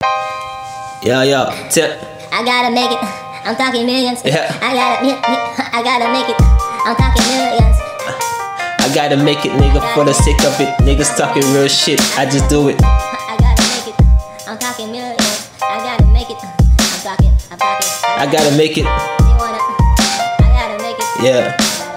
Yo, tip. I gotta make it. I'm talking millions. Yeah. I gotta make it. I'm talking millions. I gotta make it, nigga, for the sake of it. Niggas talking real shit, I just do it. I gotta make it. I'm talking millions. I gotta make it. I'm talking. I gotta make it. They wanna. I gotta make it. Yeah.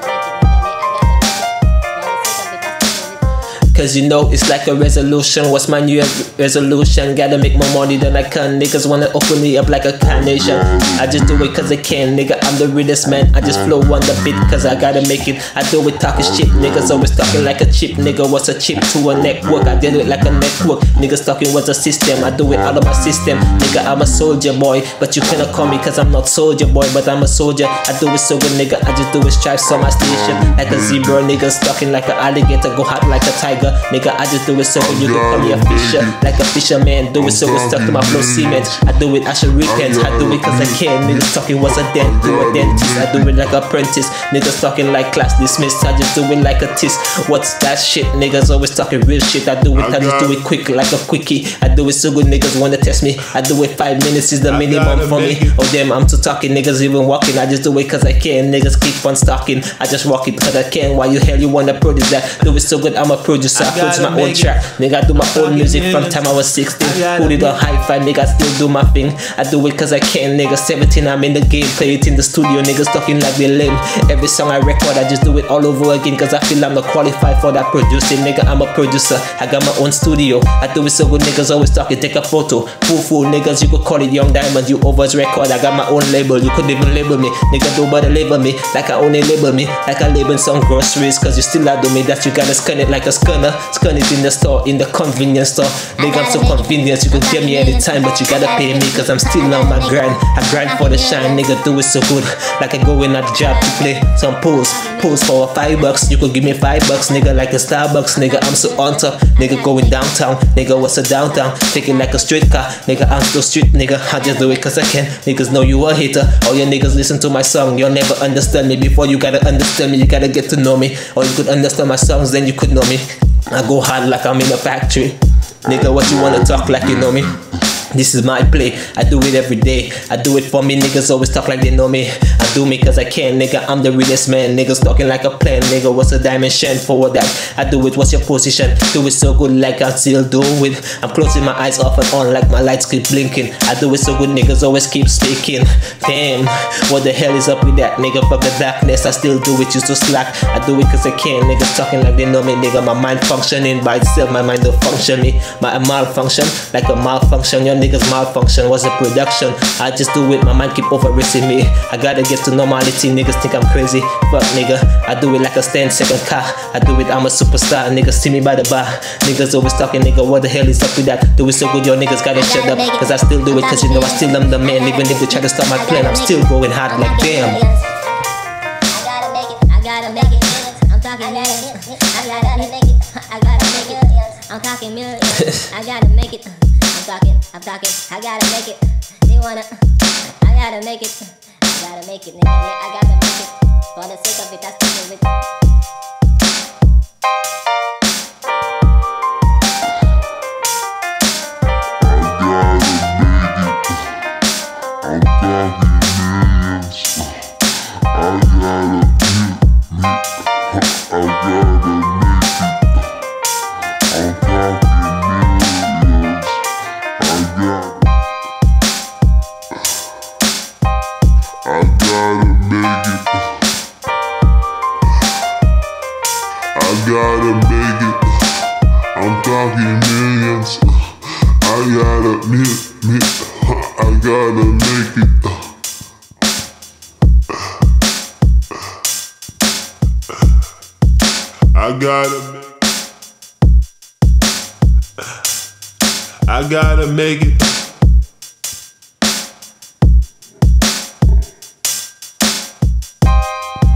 Cause you know it's like a resolution. What's my new resolution? Gotta make more money than I can. Niggas wanna open me up like a carnation. I just do it cause I can, nigga. I'm the realest man. I just flow on the beat cause I gotta make it. I do it talking shit. Niggas always talking like a chip. Nigga, what's a chip to a network? I did it like a network. Niggas talking what's a system. I do it out of my system. Nigga, I'm a soldier boy, but you cannot call me cause I'm not soldier boy, but I'm a soldier. I do it so good, nigga. I just do it stripes on my station. Like a zebra, niggas talking like an alligator. Go hard like a tiger. Nigga, I just do it so good, you can call me a fisher. Like a fisherman, do it so good, stuck to my flow cement. I do it, I should repent. I do it cause I can. Niggas talking what's a dent, do a dentist. I do it like apprentice. Niggas talking like class dismissed. I just do it like a tis. What's that shit? Niggas always talking real shit. I do it, I just do it quick like a quickie. I do it so good, niggas wanna test me. I do it 5 minutes is the minimum for me. Oh damn, I'm too talking, niggas even walking. I just do it cause I can. Niggas keep on stalking. I just walk it cause I can. Why you hell you wanna produce that? Do it so good, I'm a producer. My own track, nigga, I do my own music from time I was 16. Put it on hi-fi, nigga, I still do my thing. I do it cause I can, nigga. 17, I'm in the game, play it in the studio. Niggas talking like they lame. Every song I record, I just do it all over again cause I feel I'm not qualified for that producing. Nigga, I'm a producer, I got my own studio. I do it so good, niggas always talking, take a photo. Fool, niggas, you could call it Young Diamond. You overs record, I got my own label. You could even label me, nigga, nobody label me like I only label me. Like I label some groceries cause you still not do me. That you gotta scan it like a scanner. Scan it in the store, in the convenience store. Nigga, I'm so convenient, you can get me anytime, but you gotta pay me cause I'm still on my grind. I grind for the shine, nigga, do it so good. Like I go in a job to play some pools for $5. You could give me $5, nigga, like a Starbucks. Nigga, I'm so on top, nigga, going downtown. Nigga, what's a downtown? Take it like a straight car. Nigga, I'm so street, nigga, I just do it cause I can. Niggas know you a hater. All your niggas listen to my song, you'll never understand me. Before you gotta understand me, you gotta get to know me. Or you could understand my songs, then you could know me. I go hard like I'm in a factory. Nigga, what you wanna talk like you know me? This is my play, I do it every day. I do it for me, niggas always talk like they know me. I do me cause I can, nigga, I'm the realest man. Niggas talking like a plan, nigga, what's a dimension for that? I do it, what's your position? Do it so good like I still do it. I'm closing my eyes off and on like my lights keep blinking. I do it so good, niggas always keep speaking. Damn, what the hell is up with that? Nigga, fuck the darkness, I still do it, you so slack. I do it cause I can, niggas talking like they know me. Nigga, my mind functioning by itself, my mind don't function me. My malfunction, like a malfunction. Your niggas malfunction was a production. I just do it, my mind keep overracing me. I gotta get to normality, niggas think I'm crazy. Fuck nigga, I do it like a 10-second car. I do it, I'm a superstar. Niggas see me by the bar. Niggas always talking, nigga, what the hell is up with that? Do it so good, your niggas gotta shut up. Cause I still do it, cause you know I still am the man. Even if they try to stop my plan, I'm still going hard like damn. I gotta make it. I'm talking millions. I gotta make it. I'm talking millions. I gotta make it. I'm talking. I gotta make it. They wanna. I gotta make it. I gotta make it, nigga. Yeah, I gotta make it. For the sake of it, I still do it. I gotta make it. I'm talking millions. I gotta make it. I gotta make it.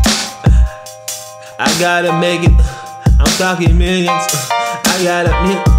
I gotta make it. I'm talking millions. I gotta make it.